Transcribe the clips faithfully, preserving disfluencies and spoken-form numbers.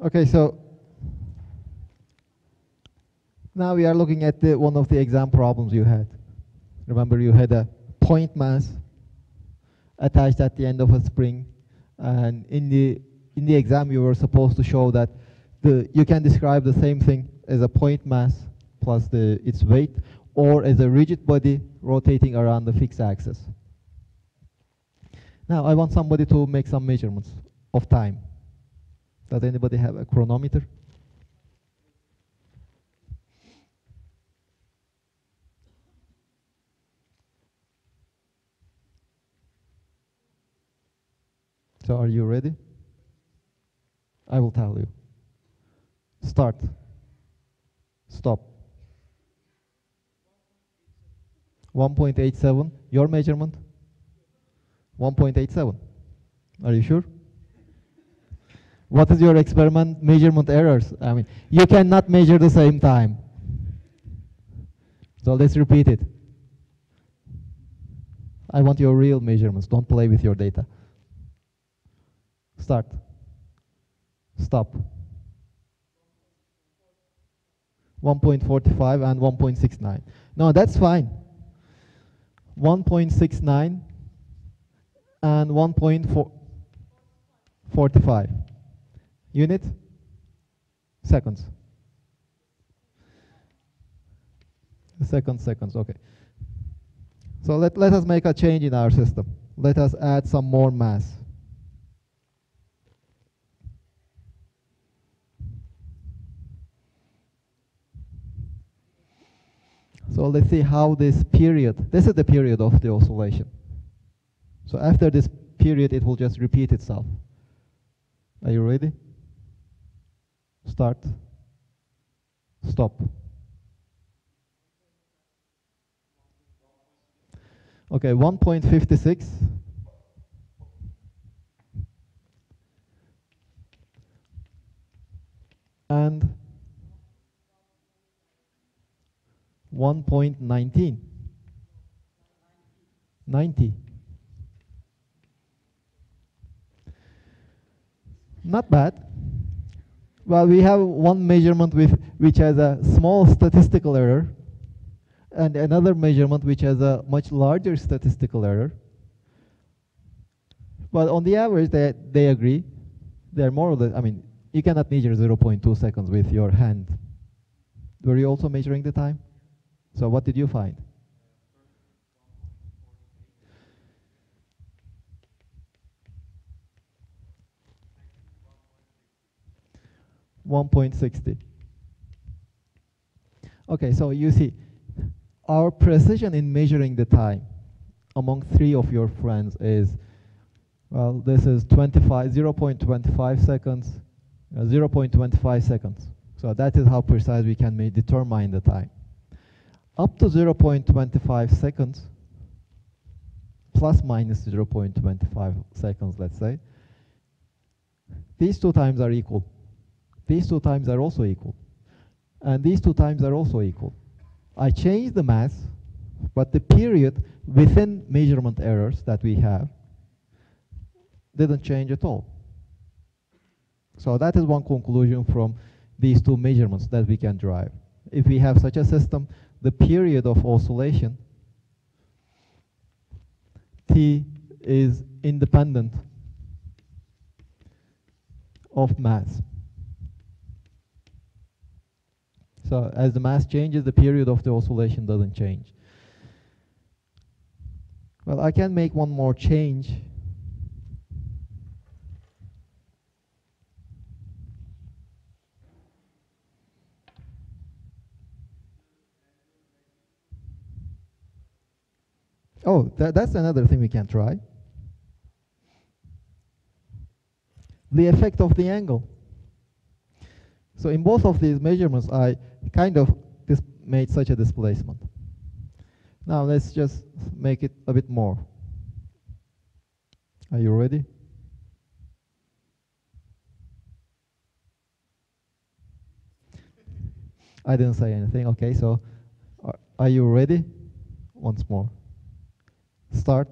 Okay, so now we are looking at the, one of the exam problems you had. Remember, you had a point mass attached at the end of a spring, and in the in the exam you were supposed to show that the you can describe the same thing as a point mass plus the its weight, or as a rigid body rotating around the fixed axis. Now I want somebody to make some measurements of time. Does anybody have a chronometer? So are you ready? I will tell you. Start. Stop. one point eight seven. Your measurement? one point eight seven. Are you sure? What is your experiment measurement errors? I mean, you cannot measure the same time. So let's repeat it. I want your real measurements. Don't play with your data. Start. Stop. one point four five and one point six nine. No, that's fine. one point six nine and one point four five. Unit? Seconds. Seconds, seconds, okay. So let, let us make a change in our system. Let us add some more mass. So let's see how this period, this is the period of the oscillation. So after this period, it will just repeat itself. Are you ready? Start. Stop. Okay, one point five six. And one point one nine. ninety. Not bad. Well, we have one measurement with which has a small statistical error, and another measurement which has a much larger statistical error. But on the average, they, they agree. They're more or less, I mean, you cannot measure zero point two seconds with your hand. Were you also measuring the time? So what did you find? one point six zero. Okay, so you see, our precision in measuring the time among three of your friends is, well, this is twenty-five, zero point two five seconds, uh, zero point two five seconds. So that is how precise we can determine the time. Up to zero point two five seconds, plus minus zero point two five seconds, let's say, these two times are equal. These two times are also equal. And these two times are also equal. I changed the mass, but the period within measurement errors that we have didn't change at all. So that is one conclusion from these two measurements that we can derive. If we have such a system, the period of oscillation, T, is independent of mass. So as the mass changes, the period of the oscillation doesn't change. Well, I can make one more change. Oh, that, that's another thing we can try. The effect of the angle. So in both of these measurements, I kind of dis made such a displacement. Now let's just make it a bit more. Are you ready? I didn't say anything. Okay, so are, are you ready? Once more. Start.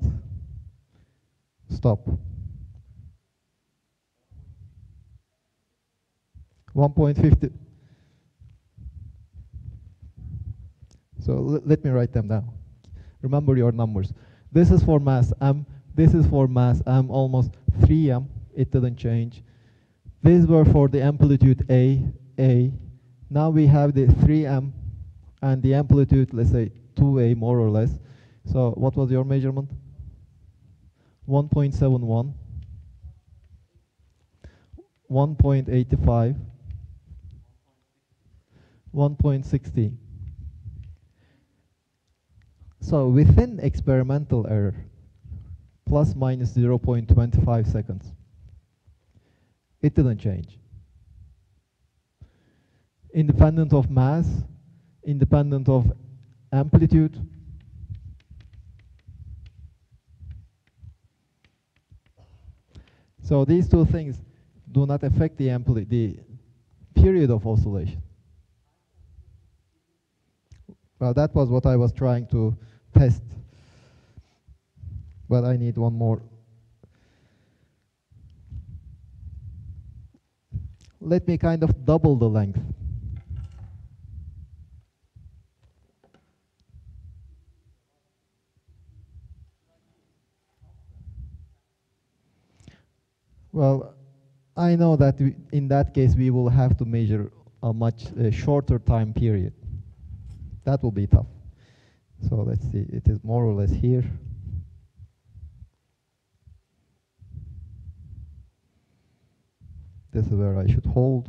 Stop. one point five zero. So l let me write them down. Remember your numbers. This is for mass m. This is for mass m, almost three m. It didn't change. These were for the amplitude a, a. Now we have the three m and the amplitude, let's say two a more or less. So what was your measurement? one point seven one, one point eight five, one point six zero. So within experimental error, plus minus zero point two five seconds, it didn't change. Independent of mass, independent of amplitude, so these two things do not affect the amplitude, the period of oscillation. Well, that was what I was trying to test, but I need one more. Let me kind of double the length. Well, I know that we, in that case we will have to measure a much uh, shorter time period. That will be tough. So let's see, it is more or less here. This is where I should hold.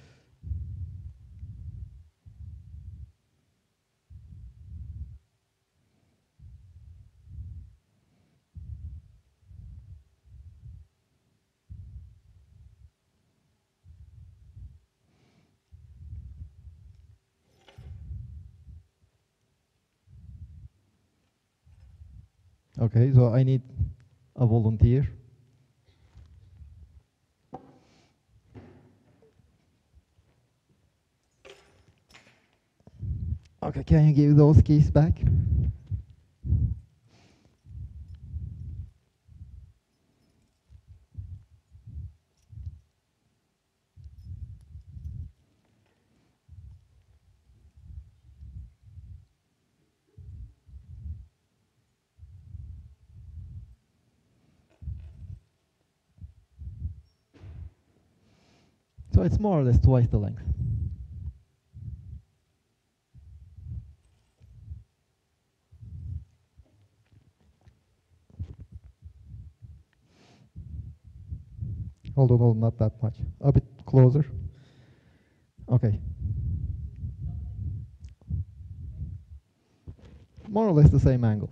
Okay, so I need a volunteer. Okay, can you give those keys back? So it's more or less twice the length. Hold on, hold on, not that much. A bit closer. Okay. More or less the same angle.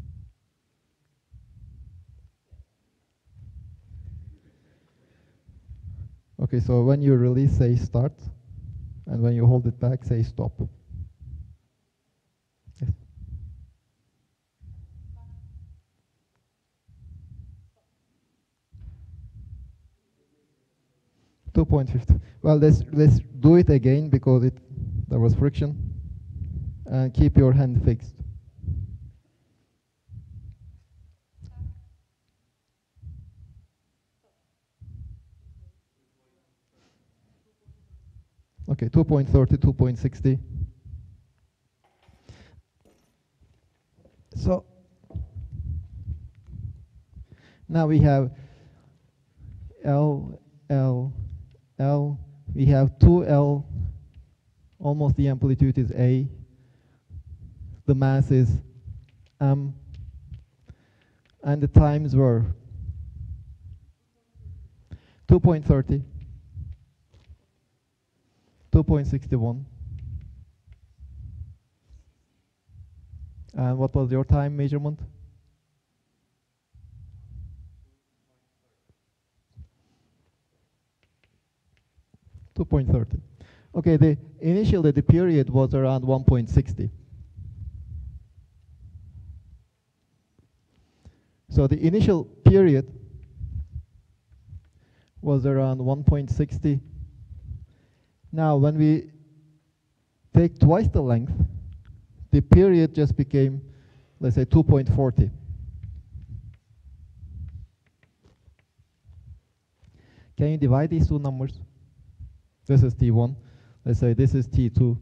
Okay, so when you release, say start, and when you hold it back, say stop. Yes. two point five zero. Well, let's let's do it again because it there was friction, and keep your hand fixed. Okay, two point three zero, two point six zero. So now we have L, L, L. We have two L. Almost the amplitude is A. The mass is M. And the times were two point three zero, two point six one. And what was your time measurement? two point three zero. Okay, the initially the period was around one point six zero. So the initial period was around one point six zero. Now when we take twice the length, the period just became, let's say, two point four zero. Can you divide these two numbers? This is T one. Let's say this is T two.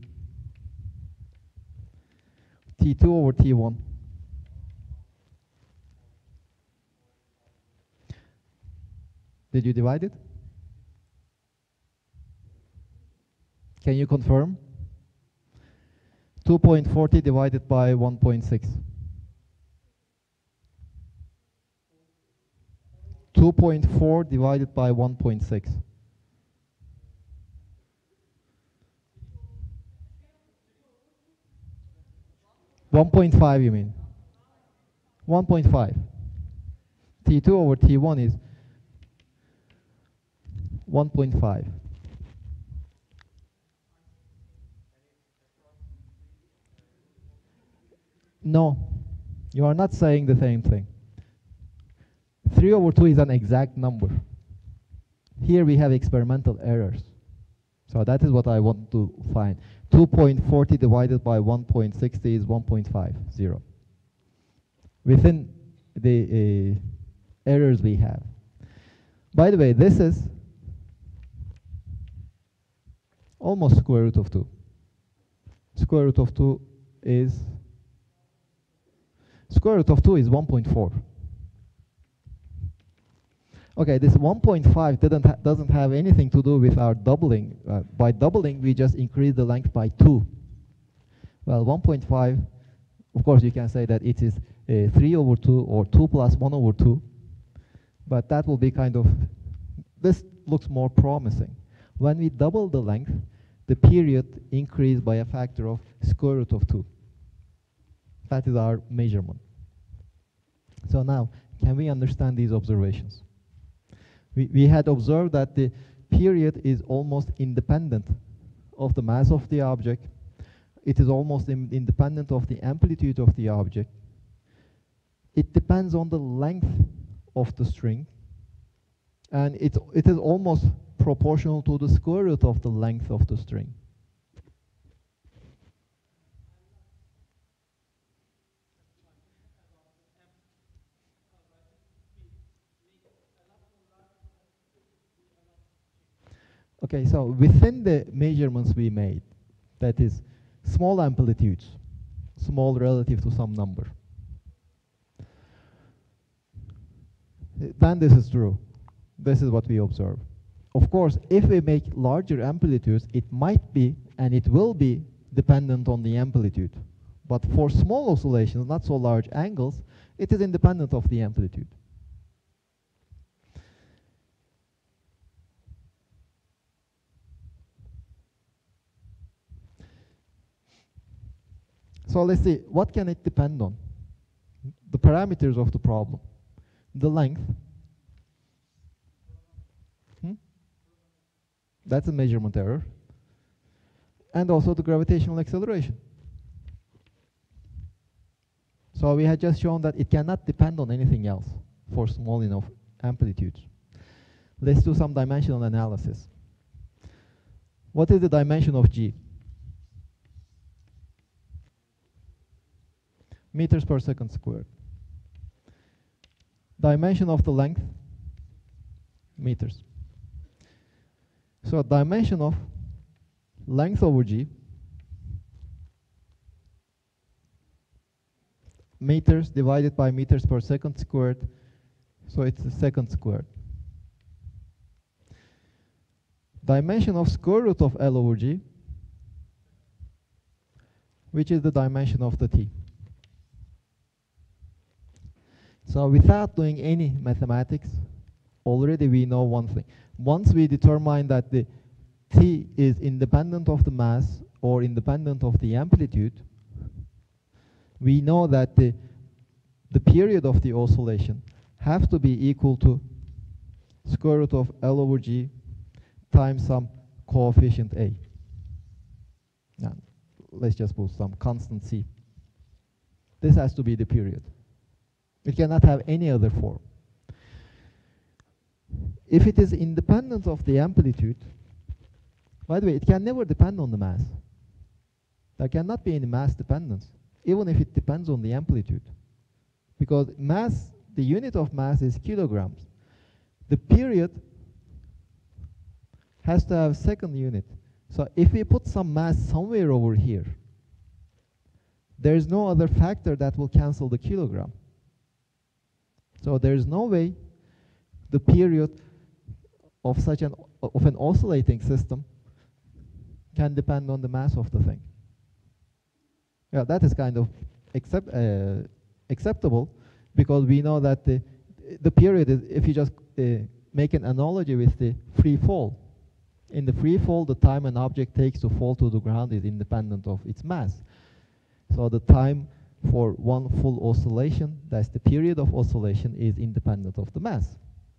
T two over T one. Did you divide it? Can you confirm? two point four zero divided by one point six. two point four divided by one point six. one point five you mean? one point five. T two over T one is one point five. No, you are not saying the same thing. three over two is an exact number. Here we have experimental errors. So that is what I want to find. two point four zero divided by one point six zero is one point five zero. Within the uh, errors we have. By the way, this is almost square root of two. Square root of two is, square root of two is one point four. Okay, this one point five didn't ha doesn't have anything to do with our doubling. Uh, by doubling, we just increase the length by two. Well, one point five, of course, you can say that it is uh, three over two or two plus one over two. But that will be kind of, this looks more promising. When we double the length, the period increased by a factor of square root of two. That is our measurement. So now, can we understand these observations? We, we had observed that the period is almost independent of the mass of the object. It is almost in, independent of the amplitude of the object. It depends on the length of the string. And it, it is almost proportional to the square root of the length of the string. Okay, so within the measurements we made, that is small amplitudes, small relative to some number, then this is true. This is what we observe. Of course, if we make larger amplitudes, it might be, and it will be, dependent on the amplitude. But for small oscillations, not so large angles, it is independent of the amplitude. So let's see, what can it depend on? The parameters of the problem. The length. Hmm? That's a measurement error. And also the gravitational acceleration. So we had just shown that it cannot depend on anything else for small enough amplitudes. Let's do some dimensional analysis. What is the dimension of G? Meters per second squared. Dimension of the length, meters. So dimension of length over G, meters divided by meters per second squared, so it's a second squared. Dimension of square root of L over G, which is the dimension of the T. So without doing any mathematics, already we know one thing. Once we determine that the T is independent of the mass or independent of the amplitude, we know that the, the period of the oscillation has to be equal to square root of L over G times some coefficient A. Now, let's just put some constant C. This has to be the period. It cannot have any other form. If it is independent of the amplitude, by the way, it can never depend on the mass. There cannot be any mass dependence, even if it depends on the amplitude. Because mass, the unit of mass is kilograms. The period has to have second unit. So if we put some mass somewhere over here, there is no other factor that will cancel the kilogram. So there is no way the period of such an of an oscillating system can depend on the mass of the thing. Yeah, that is kind of accept, uh, acceptable, because we know that the the period is, if you just uh, make an analogy with the free fall. In the free fall, the time an object takes to fall to the ground is independent of its mass. So the time for one full oscillation, that's the period of oscillation, is independent of the mass.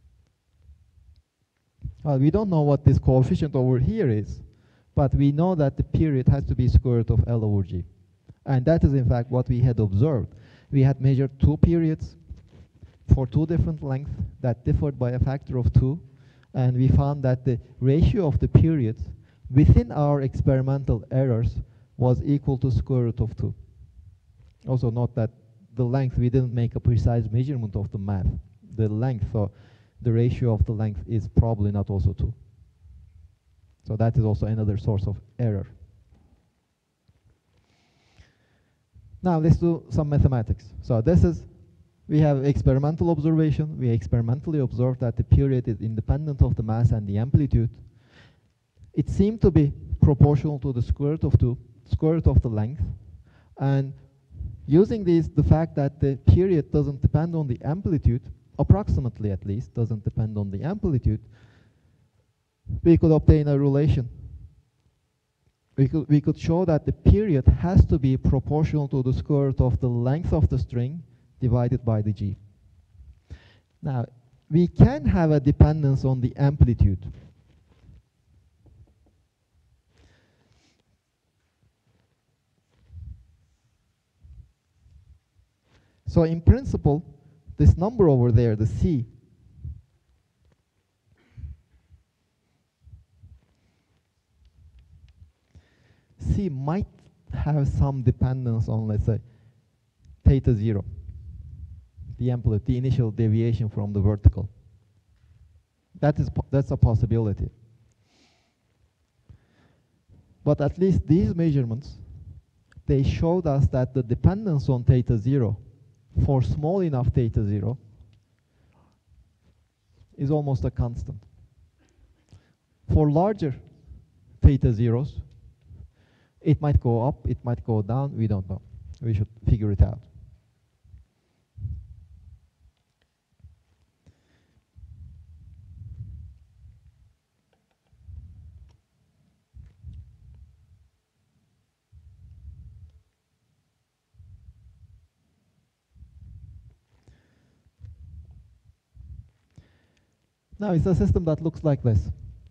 Well, we don't know what this coefficient over here is, but we know that the period has to be square root of L over G. And that is in fact what we had observed. We had measured two periods for two different lengths that differed by a factor of two, and we found that the ratio of the periods within our experimental errors was equal to square root of two. Also note that the length, we didn't make a precise measurement of the math. The length, so the ratio of the length is probably not also two. So that is also another source of error. Now let's do some mathematics. So this is, we have experimental observation. We experimentally observed that the period is independent of the mass and the amplitude. It seemed to be proportional to the square root of two, square root of the length. And using this, the fact that the period doesn't depend on the amplitude, approximately at least, doesn't depend on the amplitude, we could obtain a relation. We could, we could show that the period has to be proportional to the square root of the length of the string divided by the G. Now, we can have a dependence on the amplitude. So in principle, this number over there, the C, C might have some dependence on, let's say, theta zero, the amplitude, the initial deviation from the vertical. That is, that's a possibility. But at least these measurements, they showed us that the dependence on theta zero for small enough theta zero is almost a constant. For larger theta zeros, it might go up, it might go down, we don't know. We should figure it out. Now it's a system that looks like this.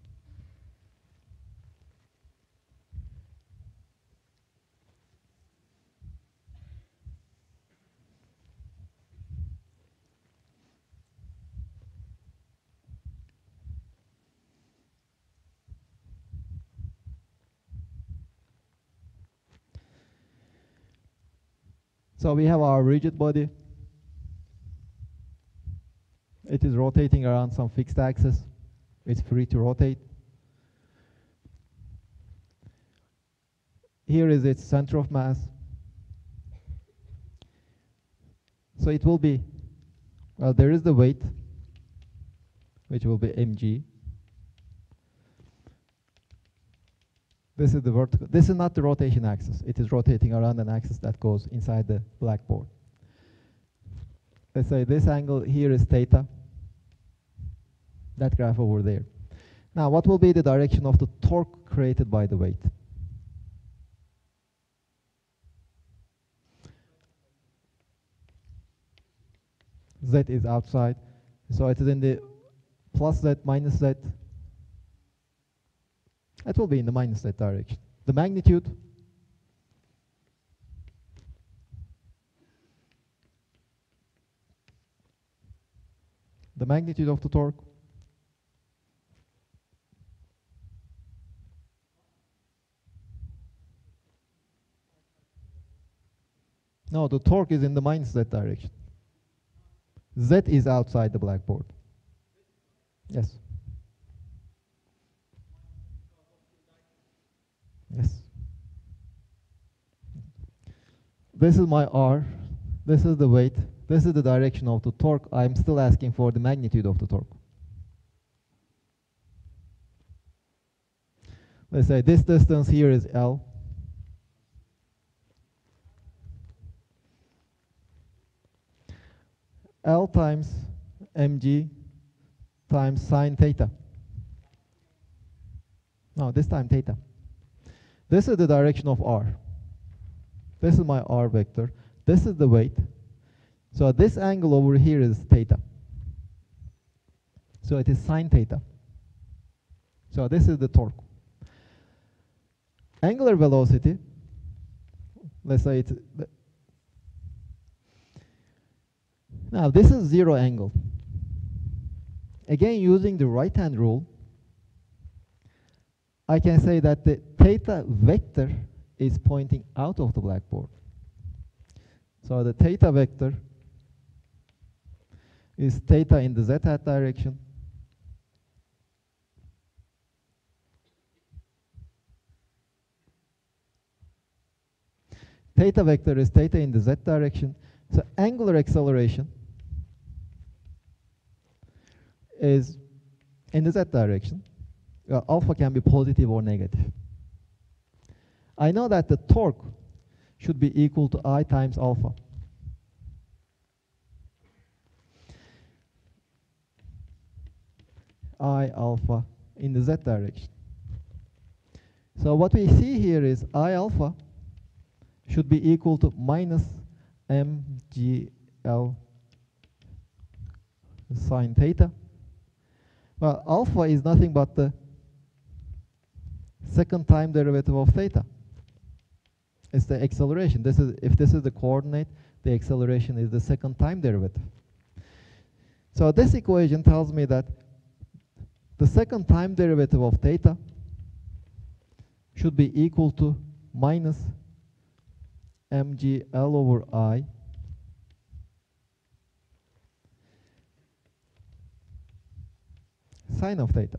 So we have our rigid body. It is rotating around some fixed axis. It's free to rotate. Here is its center of mass. So it will be, well, there is the weight, which will be mg. This is the vertical. This is not the rotation axis. It is rotating around an axis that goes inside the blackboard. Let's say this angle here is theta. That graph over there. Now, what will be the direction of the torque created by the weight? Z is outside. So it is in the plus Z, minus Z. It will be in the minus Z direction. The magnitude, the magnitude of the torque, no, the torque is in the minus Z direction. Z is outside the blackboard. Yes. Yes. This is my R. This is the weight. This is the direction of the torque. I'm still asking for the magnitude of the torque. Let's say this distance here is L. L times mg times sine theta. No, this time theta. This is the direction of R. This is my R vector. This is the weight. So this angle over here is theta. So it is sine theta. So this is the torque. Angular velocity, let's say it's, now this is zero angle. Again, using the right hand rule, I can say that the theta vector is pointing out of the blackboard. So the theta vector is theta in the z-hat direction. Theta vector is theta in the z direction. So angular acceleration is in the z direction. Uh, alpha can be positive or negative. I know that the torque should be equal to I times alpha. I alpha in the z direction. So what we see here is I alpha should be equal to minus mgl sine theta. Well, alpha is nothing but the second time derivative of theta. It's the acceleration. This is, if this is the coordinate, the acceleration is the second time derivative. So this equation tells me that the second time derivative of theta should be equal to minus mg L over I sine of theta.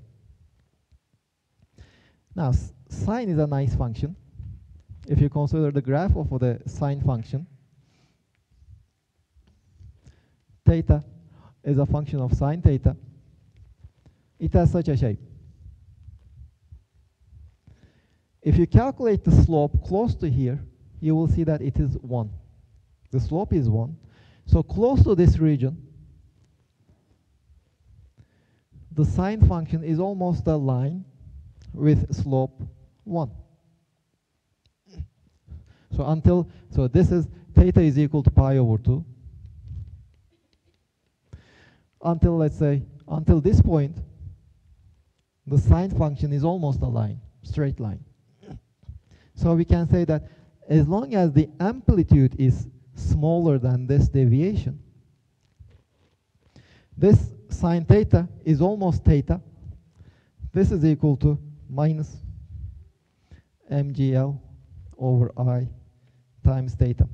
Now, sine is a nice function. If you consider the graph of the sine function, theta is a function of sine theta. It has such a shape. If you calculate the slope close to here, you will see that it is one. The slope is one. So close to this region, the sine function is almost a line with slope one. So until, so this is, theta is equal to pi over two. Until, let's say, until this point, the sine function is almost a line, straight line. So we can say that as long as the amplitude is smaller than this deviation, this sine theta is almost theta. This is equal to minus mgl over I times theta.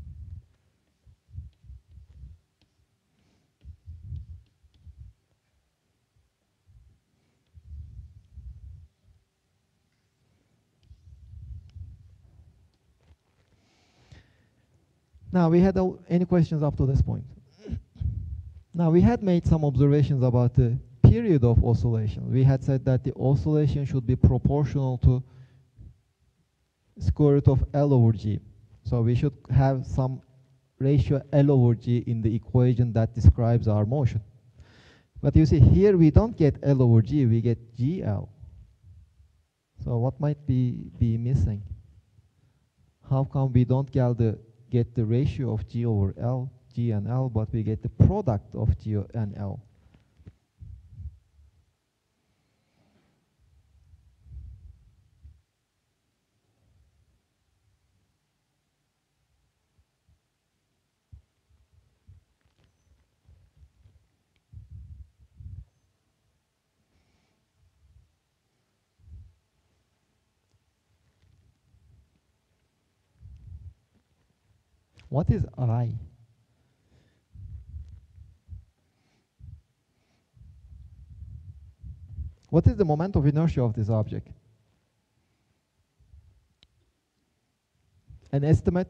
Now, we had uh, any questions up to this point? Now, we had made some observations about the period of oscillation. We had said that the oscillation should be proportional to square root of L over G. So we should have some ratio L over G in the equation that describes our motion. But you see, here we don't get L over G, we get G L. So what might be, be missing? How come we don't get the get the ratio of G over L, G and L, but we get the product of G and L? What is I? What is the moment of inertia of this object? An estimate?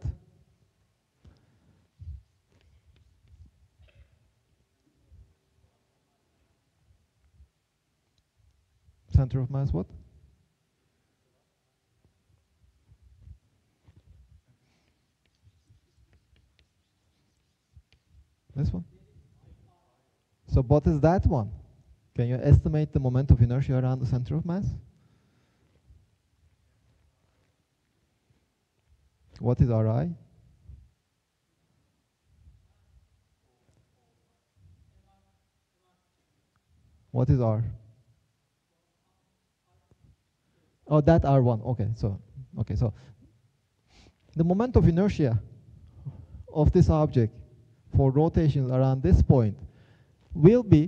Center of mass what? This one? So what is that one? Can you estimate the moment of inertia around the center of mass? What is R I? What is R? Oh, that R one. Okay, so okay, so the moment of inertia of this object for rotations around this point will be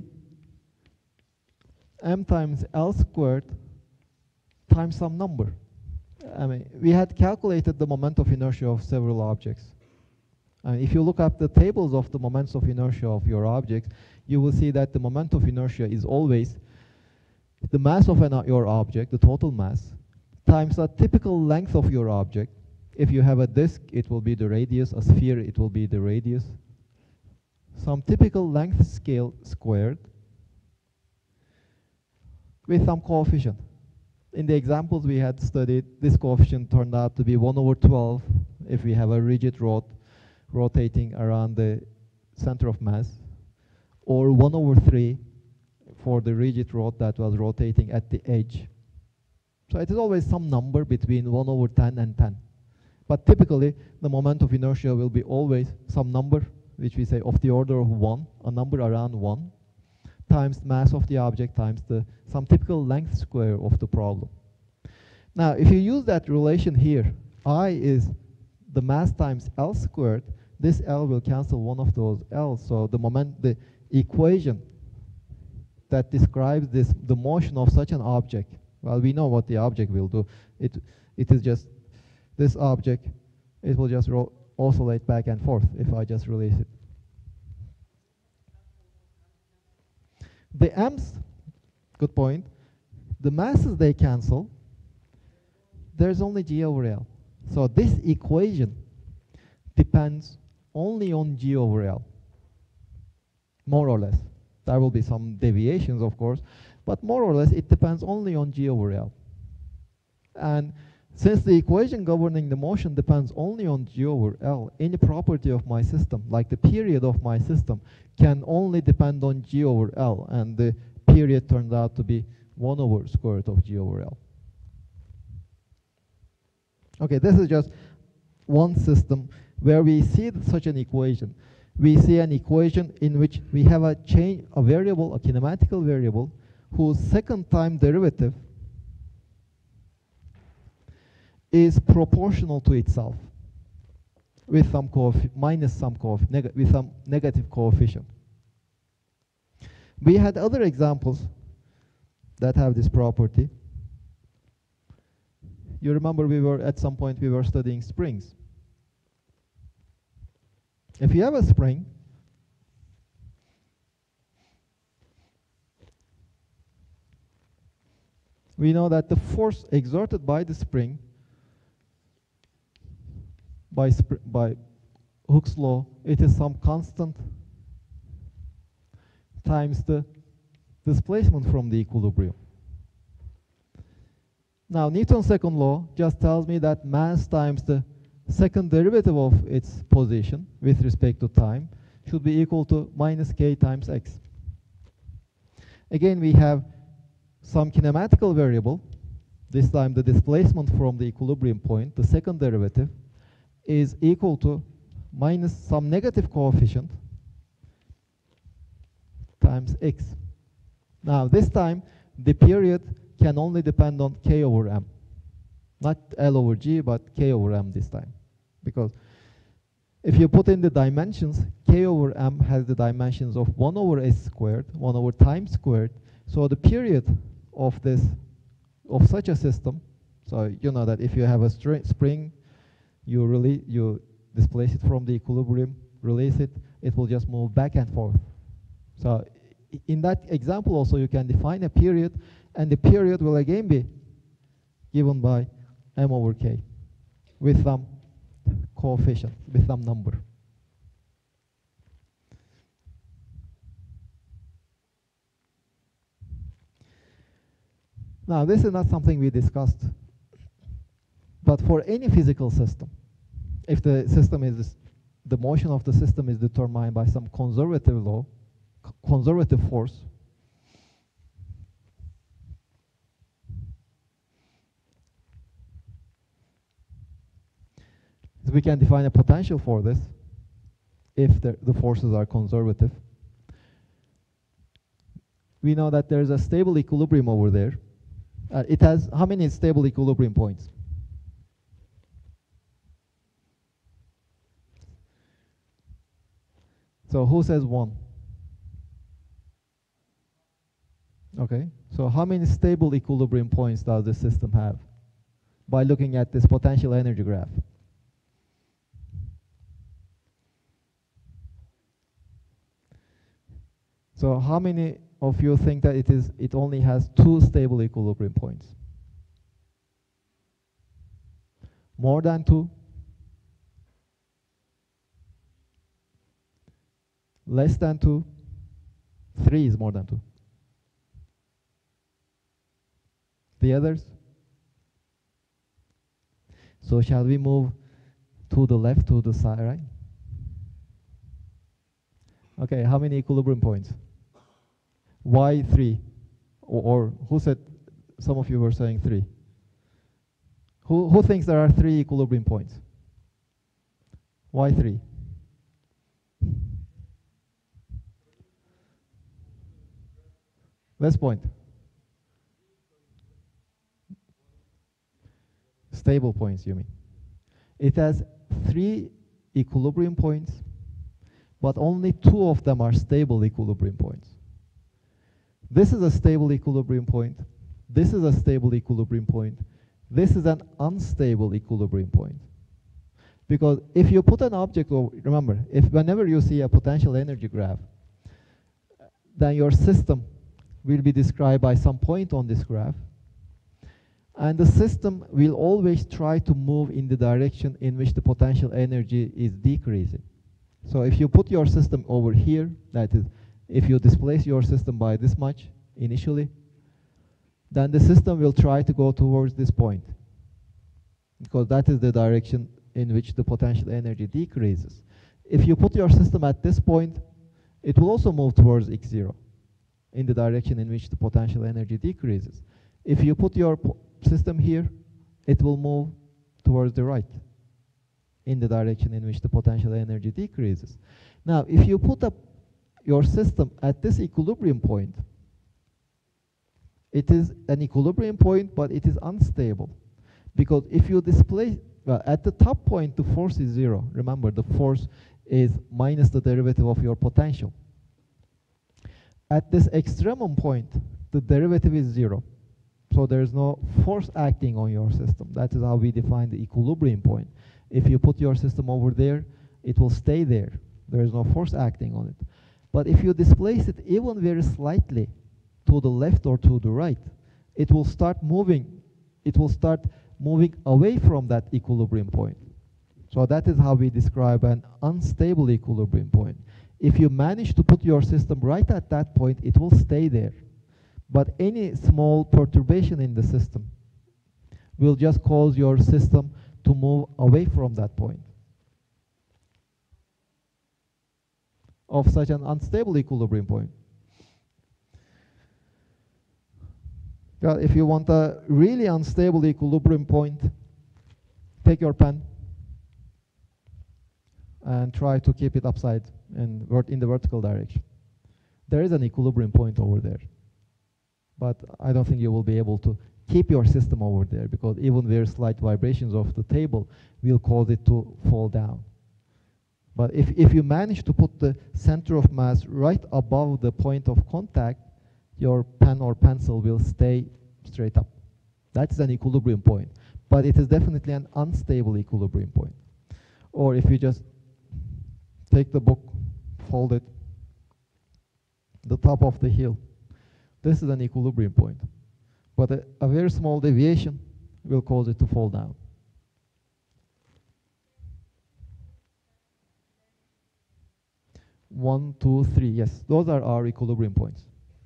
m times L squared times some number. I mean, we had calculated the moment of inertia of several objects. I mean, if you look up the tables of the moments of inertia of your objects, you will see that the moment of inertia is always the mass of an, your object, the total mass, times the typical length of your object. If you have a disk, it will be the radius. A sphere, it will be the radius. Some typical length scale squared with some coefficient. In the examples we had studied, this coefficient turned out to be one over twelve if we have a rigid rod rotating around the center of mass, or one over three for the rigid rod that was rotating at the edge. So it is always some number between one over ten and ten. But typically, the moment of inertia will be always some number, which we say of the order of one, a number around one, times mass of the object times the some typical length square of the problem. Now, if you use that relation here, I is the mass times L squared, this L will cancel one of those L's. So the moment, the equation that describes this, the motion of such an object, well, we know what the object will do. It, it is just this object, it will just ro oscillate back and forth if I just release it. The M's, good point, the masses they cancel, there's only G over L. So this equation depends only on G over L, more or less. There will be some deviations, of course, but more or less it depends only on G over L. And since the equation governing the motion depends only on G over L, any property of my system, like the period of my system, can only depend on G over L, and the period turned out to be one over square root of G over L. Okay, this is just one system where we see such an equation. We see an equation in which we have a change, a variable, a kinematical variable, whose second time derivative is proportional to itself with some minus some with some negative coefficient. We had other examples that have this property. You remember we were at some point we were studying springs. If you have a spring, we know that the force exerted by the spring by, sp by Hooke's law, it is some constant times the displacement from the equilibrium. Now, Newton's second law just tells me that mass times the second derivative of its position with respect to time should be equal to minus k times x. Again, we have some kinematical variable, this time the displacement from the equilibrium point, the second derivative, is equal to minus some negative coefficient times x. Now, this time, the period can only depend on k over m. Not L over G, but k over m this time. Because if you put in the dimensions, k over m has the dimensions of one over s squared, one over time squared. So the period of this, of such a system, so you know that if you have a spring, you really, you displace it from the equilibrium, release it, it will just move back and forth. So in that example also you can define a period, and the period will again be given by m over k with some coefficient with some number. Now, this is not something we discussed, but for any physical system, if the system is, the motion of the system is determined by some conservative law, conservative force, we can define a potential for this if the, the forces are conservative. We know that there is a stable equilibrium over there. Uh, it has how many stable equilibrium points? So who says one? Okay, so how many stable equilibrium points does the system have by looking at this potential energy graph? So how many of you think that it is it only has two stable equilibrium points? More than two? Less than two? Three is more than two. The others? So shall we move to the left, to the side, right? Okay, how many equilibrium points? Why three? Or, or who said, some of you were saying three. Who, who thinks there are three equilibrium points? Why three? Last point. Stable points, you mean. It has three equilibrium points, but only two of them are stable equilibrium points. This is a stable equilibrium point. This is a stable equilibrium point. This is an unstable equilibrium point. Because if you put an object over, remember, if whenever you see a potential energy graph, then your system will be described by some point on this graph. And the system will always try to move in the direction in which the potential energy is decreasing. So if you put your system over here, that is, if you displace your system by this much initially, then the system will try to go towards this point, because that is the direction in which the potential energy decreases. If you put your system at this point, it will also move towards x zero, in the direction in which the potential energy decreases. If you put your system here, it will move towards the right, in the direction in which the potential energy decreases. Now, if you put up your system at this equilibrium point, it is an equilibrium point, but it is unstable. Because if you displace, well, at the top point, the force is zero. Remember, the force is minus the derivative of your potential. At this extremum point, the derivative is zero. So there is no force acting on your system. That is how we define the equilibrium point. If you put your system over there, it will stay there. There is no force acting on it. But if you displace it even very slightly to the left or to the right, it will start moving. It will start moving away from that equilibrium point. So that is how we describe an unstable equilibrium point. If you manage to put your system right at that point, it will stay there. But any small perturbation in the system will just cause your system to move away from that point of such an unstable equilibrium point. Well, if you want a really unstable equilibrium point, take your pen and try to keep it upside and in the vertical direction. There is an equilibrium point over there, but I don't think you will be able to keep your system over there, because even very slight vibrations of the table will cause it to fall down. But if, if you manage to put the center of mass right above the point of contact, your pen or pencil will stay straight up. That's an equilibrium point, but it is definitely an unstable equilibrium point. Or if you just take the book, fold it, the top of the heel, this is an equilibrium point. But a, a very small deviation will cause it to fall down. one, two, three. Yes, those are our equilibrium points.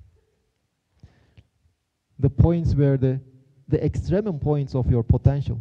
The points where the, the extremum points of your potential.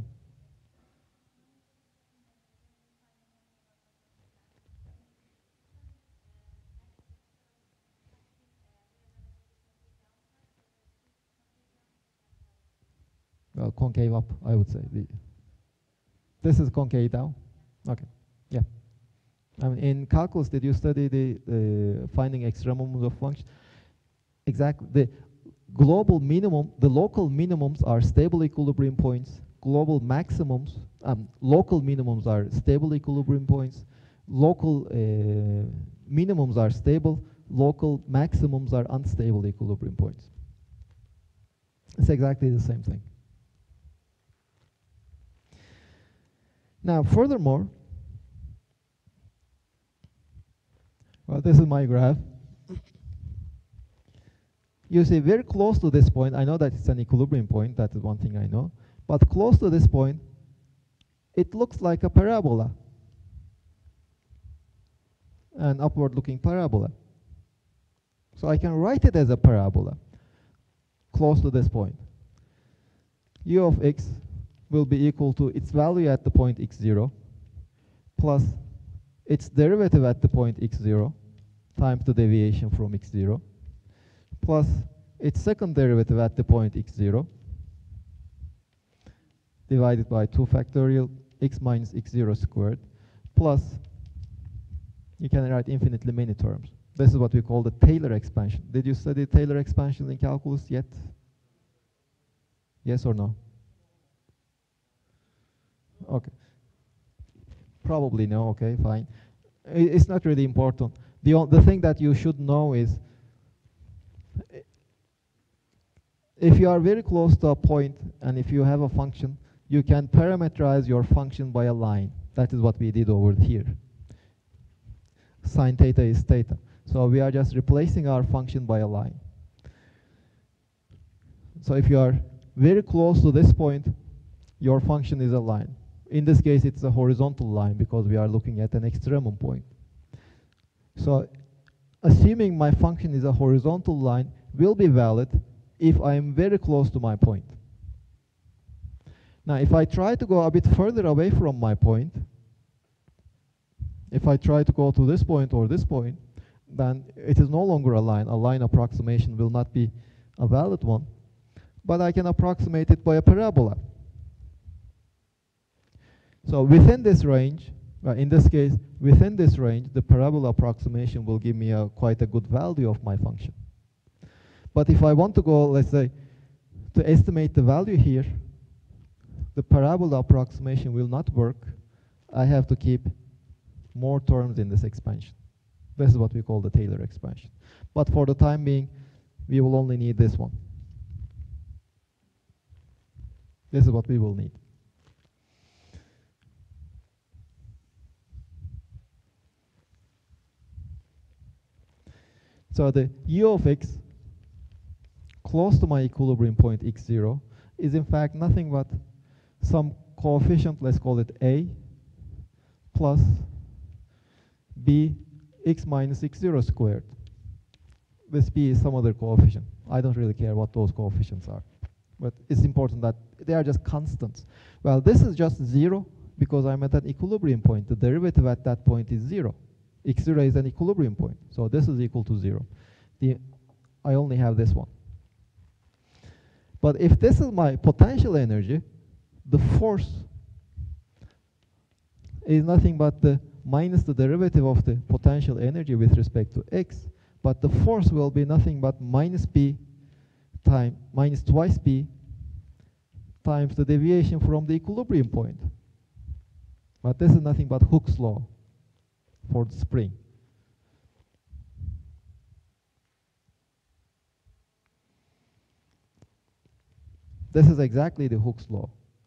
Well, concave up, I would say. The, this is concave down. Okay, yeah. I mean, in calculus, did you study the uh, finding extremums of function? Exactly. The global minimum, the local minimums are stable equilibrium points. Global maximums, um, local minimums are stable equilibrium points. Local uh, minimums are stable. Local maximums are unstable equilibrium points. It's exactly the same thing. Now, furthermore, well, this is my graph. You see, very close to this point, I know that it's an equilibrium point, that is one thing I know, but close to this point, it looks like a parabola, an upward-looking parabola. So I can write it as a parabola, close to this point. U of x will be equal to its value at the point x zero plus its derivative at the point x zero times the deviation from x zero plus its second derivative at the point x zero divided by two factorial x minus x zero squared plus, you can write infinitely many terms. This is what we call the Taylor expansion. Did you study Taylor expansion in calculus yet? Yes or no? Okay. Probably no, okay, fine. It's not really important. The, the thing that you should know is, if you are very close to a point and if you have a function, you can parameterize your function by a line. That is what we did over here. Sine theta is theta. So we are just replacing our function by a line. So if you are very close to this point, your function is a line. In this case, it's a horizontal line because we are looking at an extremum point. So assuming my function is a horizontal line will be valid if I am very close to my point. Now, if I try to go a bit further away from my point, if I try to go to this point or this point, then it is no longer a line. A line approximation will not be a valid one. But I can approximate it by a parabola. So within this range, uh, in this case, within this range, the parabola approximation will give me a, quite a good value of my function. But if I want to go, let's say, to estimate the value here, the parabola approximation will not work. I have to keep more terms in this expansion. This is what we call the Taylor expansion. But for the time being, we will only need this one. This is what we will need. So the u of x close to my equilibrium point x zero is in fact nothing but some coefficient, let's call it a, plus b x minus x zero squared. This b is some other coefficient. I don't really care what those coefficients are. But it's important that they are just constants. Well, this is just zero because I'm at an equilibrium point. The derivative at that point is zero. x zero is an equilibrium point. So this is equal to zero. The, I only have this one. But if this is my potential energy, the force is nothing but the minus the derivative of the potential energy with respect to x. But the force will be nothing but minus p time minus twice p times the deviation from the equilibrium point. But this is nothing but Hooke's law for the spring. This is exactly the Hooke's law.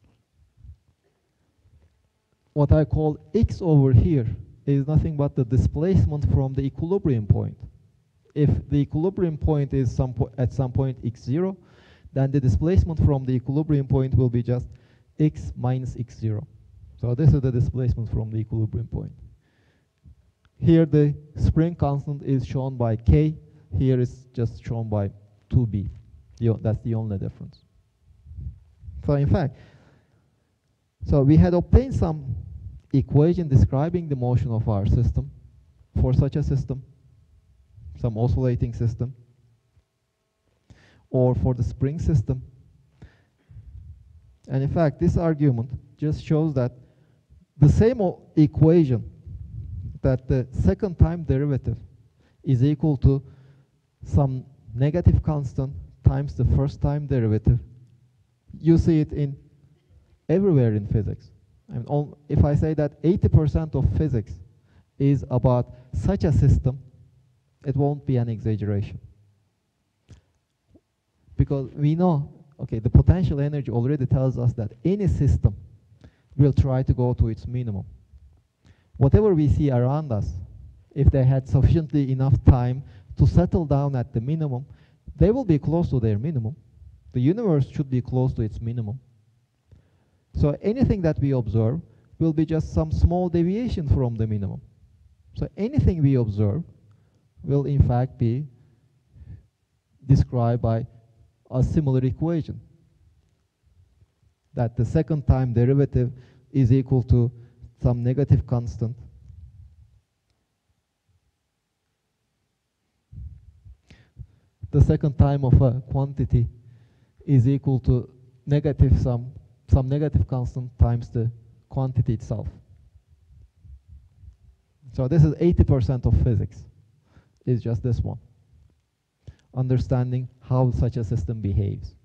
What I call x over here is nothing but the displacement from the equilibrium point. If the equilibrium point is some po at some point x zero, then the displacement from the equilibrium point will be just x minus x zero. So this is the displacement from the equilibrium point. Here the spring constant is shown by K. Here is just shown by two B. The, that's the only difference. So in fact, so we had obtained some equation describing the motion of our system for such a system, some oscillating system, or for the spring system. And in fact, this argument just shows that the same equation, that the second time derivative is equal to some negative constant times the first time derivative. You see it in everywhere in physics. I mean, all, if I say that eighty percent of physics is about such a system, it won't be an exaggeration. Because we know, okay, the potential energy already tells us that any system will try to go to its minimum. Whatever we see around us, if they had sufficiently enough time to settle down at the minimum, they will be close to their minimum. The universe should be close to its minimum. So anything that we observe will be just some small deviation from the minimum. So anything we observe will in fact be described by a similar equation, that the second time derivative is equal to some negative constant the second time of a quantity is equal to negative some some negative constant times the quantity itself. So this is eighty percent of physics, is just this one. Understanding how such a system behaves.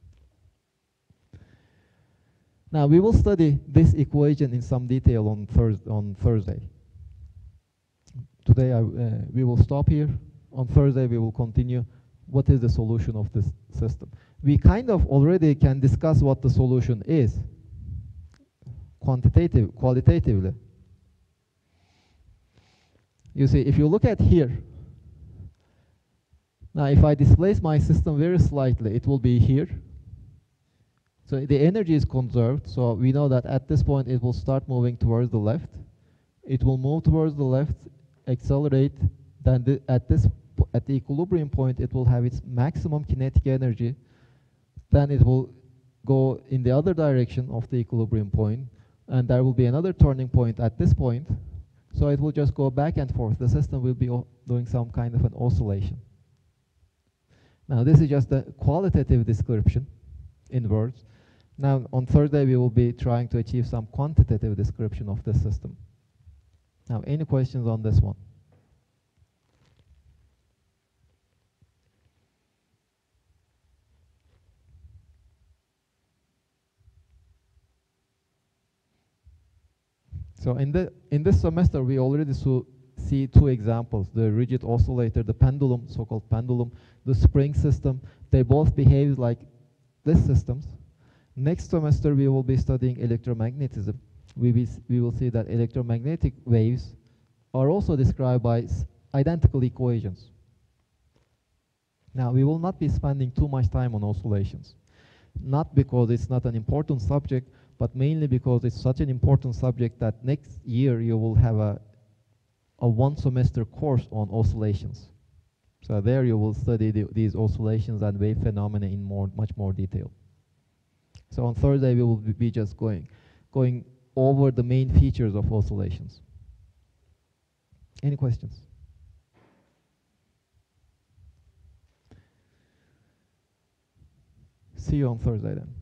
Now we will study this equation in some detail on, Thurs on Thursday. Today I, uh, we will stop here. On Thursday we will continue what is the solution of this system. We kind of already can discuss what the solution is quantitative, qualitatively. You see, if you look at here, now if I displace my system very slightly, it will be here. So the energy is conserved, so we know that at this point it will start moving towards the left. It will move towards the left, accelerate, then the, at this at the equilibrium point it will have its maximum kinetic energy. Then it will go in the other direction of the equilibrium point, and there will be another turning point at this point. So it will just go back and forth. The system will be doing some kind of an oscillation. Now this is just a qualitative description in words. Now on Thursday we will be trying to achieve some quantitative description of this system. Now any questions on this one? So in the in this semester we already saw see two examples, the rigid oscillator, the pendulum, so-called pendulum, the spring system. They both behave like these systems. Next semester we will be studying electromagnetism. We, be, we will see that electromagnetic waves are also described by identical equations. Now we will not be spending too much time on oscillations. Not because it's not an important subject, but mainly because it's such an important subject that next year you will have a a one semester course on oscillations. So there you will study the, these oscillations and wave phenomena in more, much more detail. So on Thursday we will be just going, going over the main features of oscillations. Any questions? See you on Thursday then.